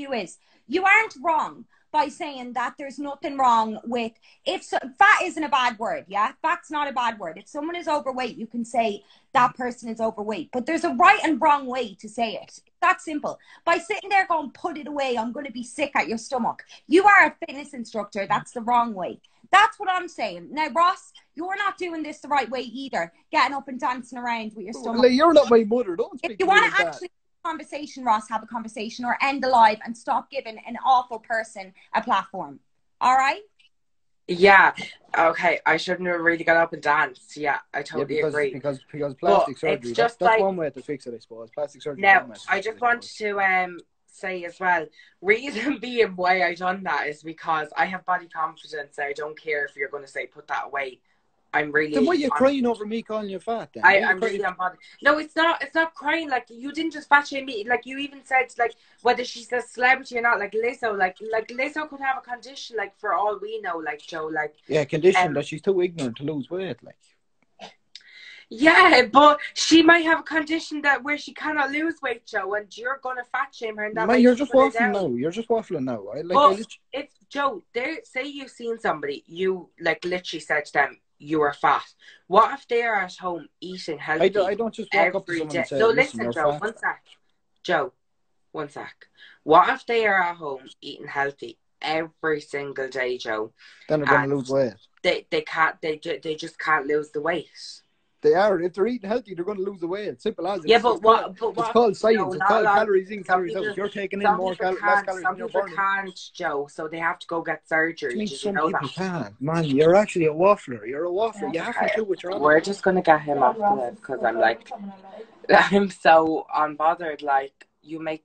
you is, you aren't wrong by saying that there's nothing wrong with, fat isn't a bad word, yeah? Fat's not a bad word. If someone is overweight, you can say that person is overweight. But there's a right and wrong way to say it. It's that simple. By sitting there going, put it away, I'm going to be sick at your stomach. You are a fitness instructor. That's the wrong way. That's what I'm saying. Now, Ross, you're not doing this the right way either. Getting up and dancing around with your stomach. Like, you're not my mother. Don't speak if you want to actually conversation, Ross, have a conversation or end the live and stop giving an awful person a platform. All right? Yeah. Okay. I shouldn't have really got up and danced. Yeah, I totally agree. Because plastic surgery, that's one way to fix it, I suppose. Plastic surgery. Now, I just want to say as well, reason being why I done that is because I have body confidence. I don't care if you're going to say put that away. I'm really. Then why are you crying over me calling you fat? Then I'm really unbothered. No, it's not. It's not crying. Like, you didn't just fat shame me. Like, you even said, like, whether she's a celebrity or not. Like Lizzo, like Lizzo could have a condition. Like, for all we know, like Joe, like condition that she's too ignorant to lose weight. Like, yeah, but she might have a condition that where she cannot lose weight, Joe, and you're gonna fat shame her. And that you're just waffling now. You're just waffling now. Right? Like, if Joe, say you've seen somebody, you like literally said to them, you are fat. What if they are at home eating healthy? I don't just walk up to someone and say, no, listen, Joe, one sec. Joe, one sec. What if they are at home eating healthy every single day, Joe? Then they're going to lose weight. They just can't lose the weight. They are. If they're eating healthy, they're going to lose the weight. Simple as it. Yeah, but what? It's called science. It's called calories in, calories out. You're taking in more less calories than you're burning. Some people can't, Joe, so they have to go get surgery. Did you know that? Can't. Man, you're actually a waffler. You're a waffler. You have to do what you're on. We're just going to get him off the live because I'm like, I'm so unbothered. Like, you make.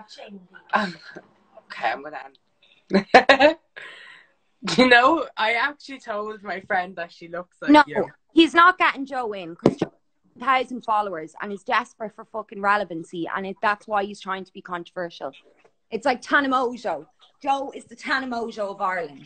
Okay, I'm going to end. You know, I actually told my friend that she looks like you. He's not getting Joe in because Joe has 1,000 followers and is desperate for fucking relevancy, and that's why he's trying to be controversial. It's like Tana Mojo. Joe is the Tana Mojo of Ireland.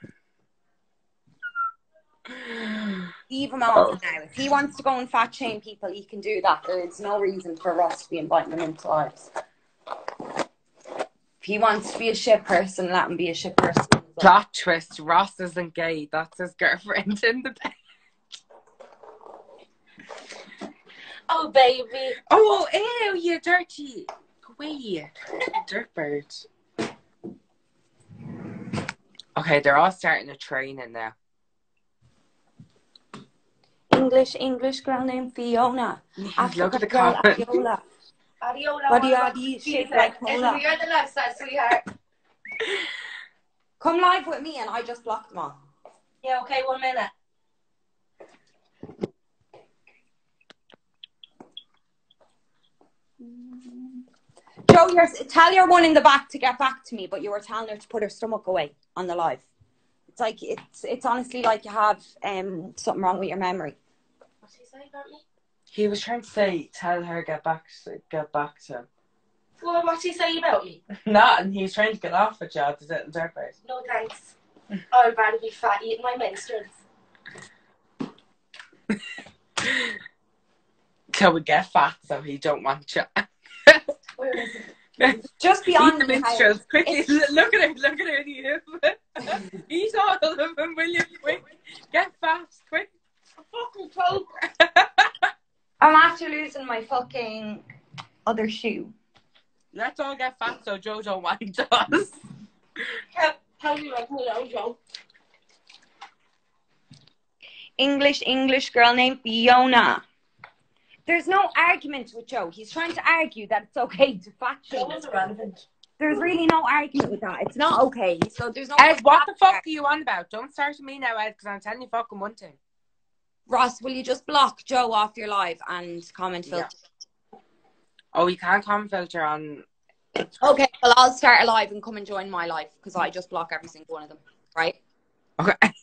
Leave him off now. If he wants to go and fat shame people, he can do that. There's no reason for us to be inviting him into lives. If he wants to be a shit person, let him be a shit person. Plot twist, Ross isn't gay. That's his girlfriend in the bed. Oh, baby. Oh, ew, you dirty. Go away. Dirt bird. Okay, they're all starting to train in there. English girl named Fiona. Look at the comment. Adiola. Shaped like Mola. You're the left side, sweetheart. Come live with me and I just blocked them all. Yeah, okay, 1 minute. Joe, tell your one in the back to get back to me, but you were telling her to put her stomach away on the live. It's like it's honestly like you have something wrong with your memory. What's he saying about me? He was trying to say, tell her get back to him. Well, what's he saying about me? Not, and he's trying to get off at you, the little dirt bird. No thanks. I'd rather be fat eating my menstruals. Till we get fat, so he don't want you. Where is it? Just be honest. Eat the minstrels quickly. Look at her, you. Eat all of them, will you? Quick. Get fat, quick. Fucking coke. I'm after losing my fucking other shoe. Let's all get fat so Joe don't want us. How do you like me now, Joe? English girl named Fiona. There's no argument with Joe. He's trying to argue that it's okay to fat shame. Joe is irrelevant. There's really no argument with that. It's not okay. So there's no. Ed, what the fuck are you on about? Don't start with me now, Ed, because I'm telling you fucking one thing. Ross, will you just block Joe off your live and comment filter? Yeah. Oh, you can't comment filter on. Okay, well, I'll start a live and come and join my live because I just block every single one of them, right? Okay.